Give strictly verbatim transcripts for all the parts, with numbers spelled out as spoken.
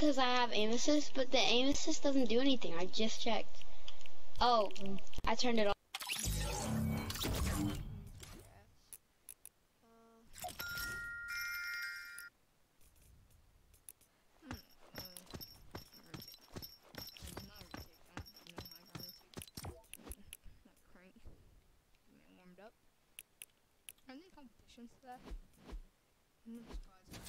because I have aim assist, but the aim assist doesn't do anything. I just checked. Oh, I turned it off. Are there competitions to that? I'm not surprised.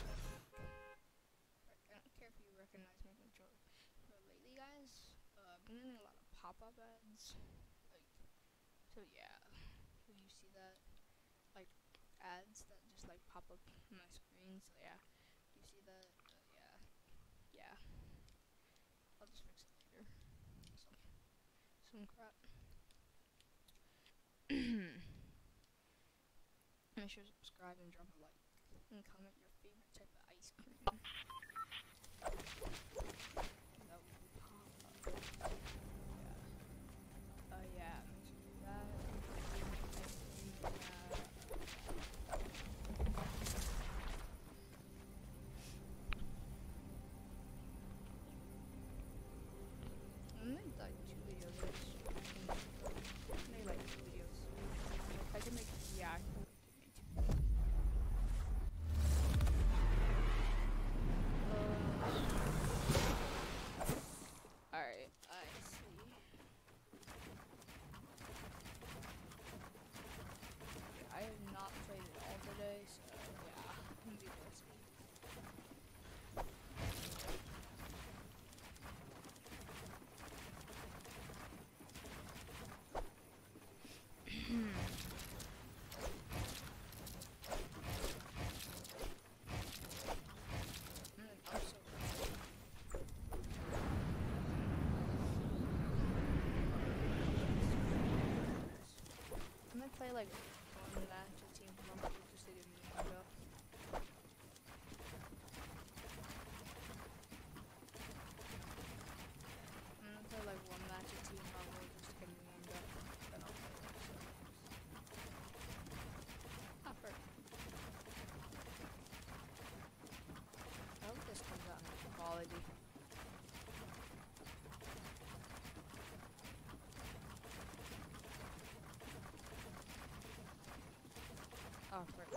I don't care if you recognize my controller. But lately, guys, uh, I've been getting a lot of pop-up ads. Like, so yeah, will you see that? Like, ads that just like pop up on my screen. So yeah, you see that? Uh, yeah, yeah. I'll just fix it later. Some, some crap. Make sure to subscribe and drop a like and comment your favorite type of ice cream. That would be pop up. Yeah. Uh, yeah, make sure to do that. I made like two videos. I made like two videos. I can make, yeah. Alright, I see. I have not played it all today, so yeah, I'm gonna be busy. I'm gonna play like one match of Team Rumble just to get me warmed up. I'm gonna play like one match of Team Rumble just to get me warmed up. Then I'll play like seven. Ah, perfect. I hope this comes out in quality. Oh, perfect.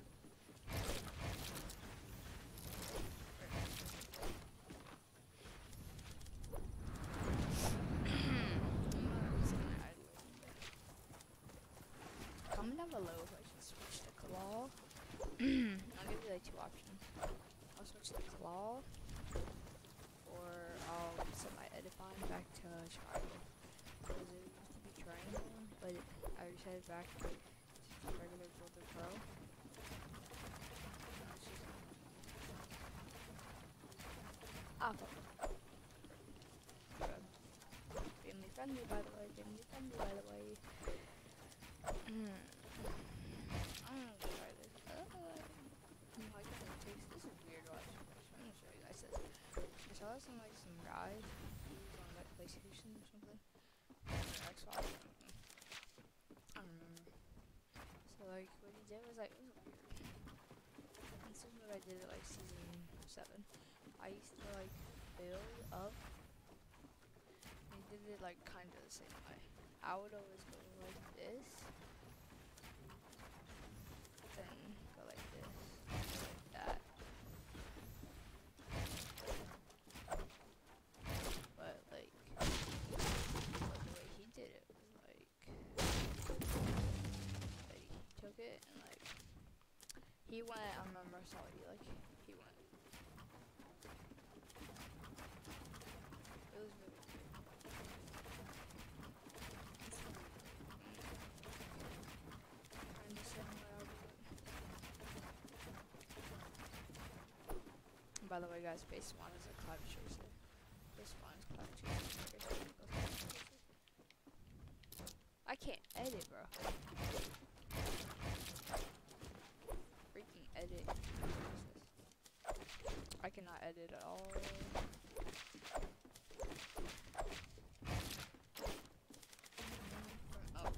Comment down below if I should switch to claw. I'll give you like two options. I'll switch to claw, or I'll set my edit fine back to Chicago. Because it used to be triangle, but it, I already set it back to regular Builder Pro. Ah, fuck. Family friendly, by the way. Family friendly, by the way. Mm. I'm gonna try this. Uh, I can taste. This is weird. Watch. I'm gonna show you guys this. I saw this on like some guy who's on like PlayStation or something, or Xbox. I don't remember. So like, what he did was like, it was weird. This is what I did at like season seven. I used to like build up. He did it like kind of the same way. I would always go like this, then go like this, like that. But like, but the way he did it was like, like he took it and like, he went, I remember I saw it, like, he went. It was really cool. By the way, guys, base spawn is a cloud chaser. Base spawn is cloud chaser. I can't edit, bro. Freaking edit. I cannot edit at all. Oh.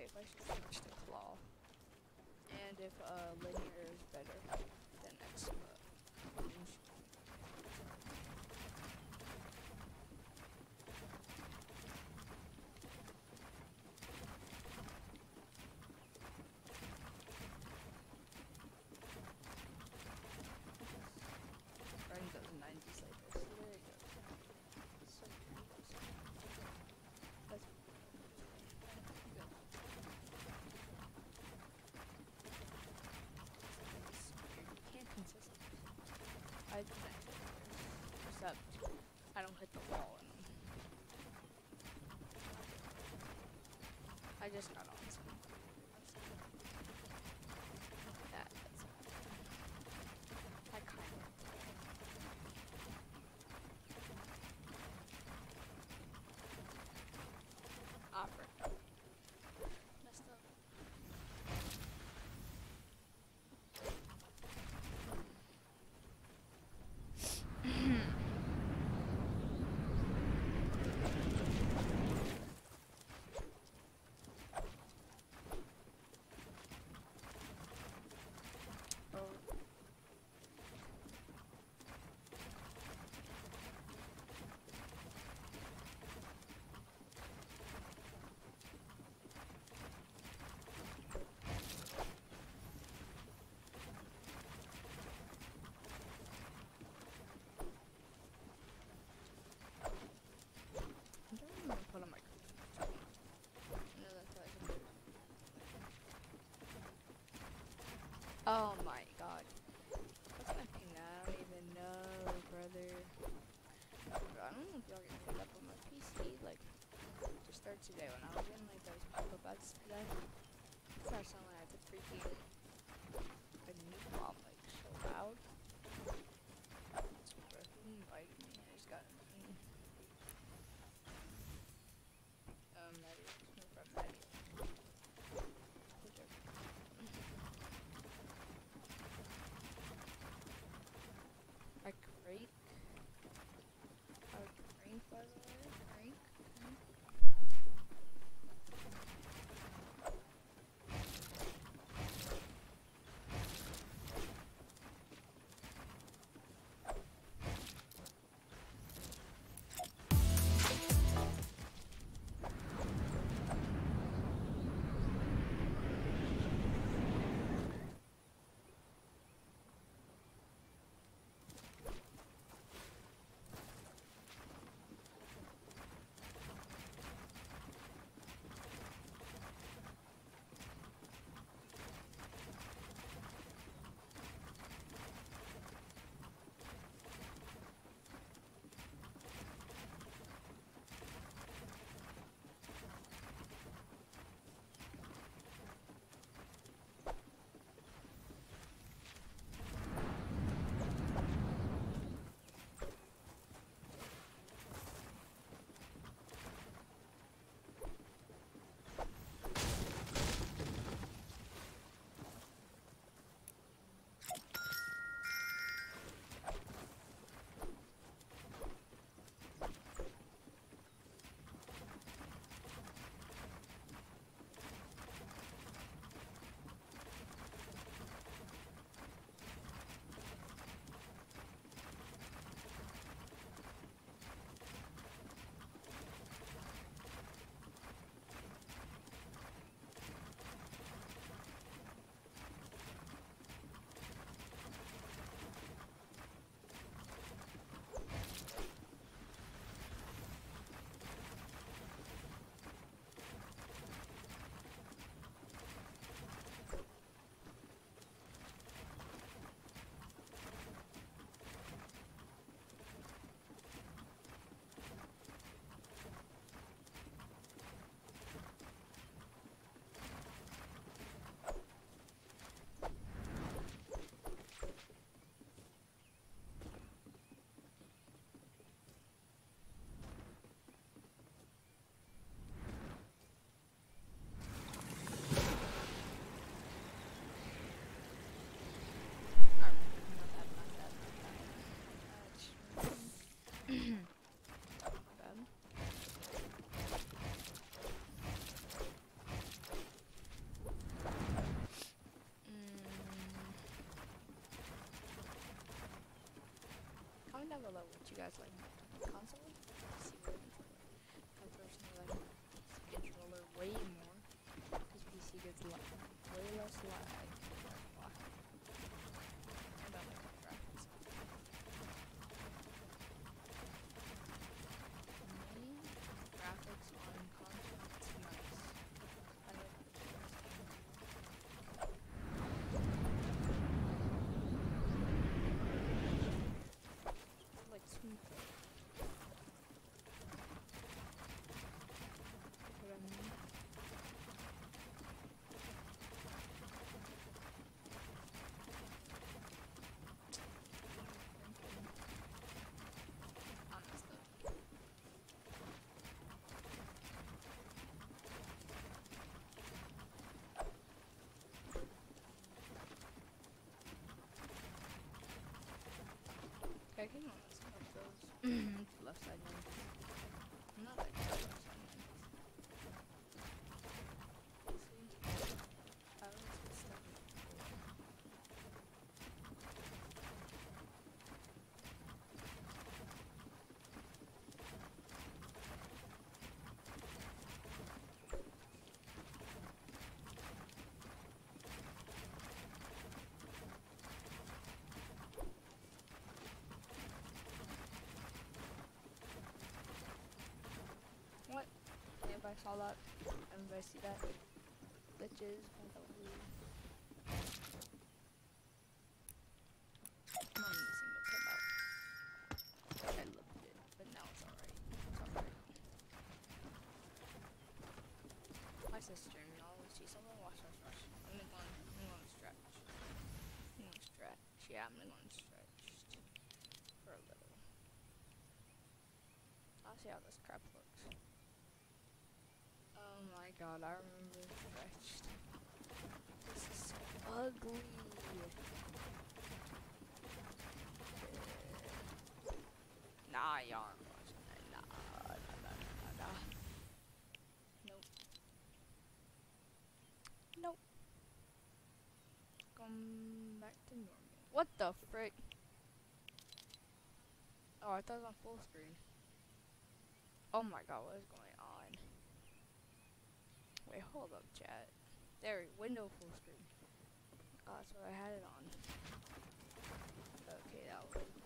if I should switch to claw. And if uh, linear is better than X. Uh, Ryan does nineties like this. There you go. So that's good. You can't consistently. I connect it, except I don't hit the wall in them. I just got on some. That, that's I kind of. Ah, frick. Messed up. Put on my no, that's what I can do. Oh my god. What's my ping now? I don't even know, brother. I don't know if y'all can pick up on my P C, like, to start today when I was in, like, those pop-up ads today. It's not sound like I had to freaking a new mom, like, so loud. That's who invited me. I just got Um, Maddie, no from Maddie. Whichever. I crank. I would crank, by the way. Crank. Crank. about like what you guys like console? P C or controller? I personally like controller way more because P C gets like way less lag. Wow. And I like the graphics. Me, graphics on console, it's nice. I like the like smooth. What I mean? I messed up. Okay, hang on. Some of those left side ones. I'm not like the left side ones. See? I always get stuck in the floor. What? Everybody saw that? Everybody see that? Bitches. I'm not missing the tip out. I loved it, but now it's alright. It's alright. My sister and all see someone watch us rush. I'm gonna go on, I'm gonna stretch. I'm gonna stretch. Yeah, I'm gonna go on stretch for a little. I'll see how this crap looks. Oh my god, I remember stretched. This is so ugly. Nah, y'all aren't watching that. Nah, nah, nah, nah, nah. Nope. Nope. Come back to normal. What the frick? Oh, I thought it was on full screen. Oh my god, what is going on? Wait, hold up, chat. There, window full screen. Oh, that's what I had it on. Okay, that was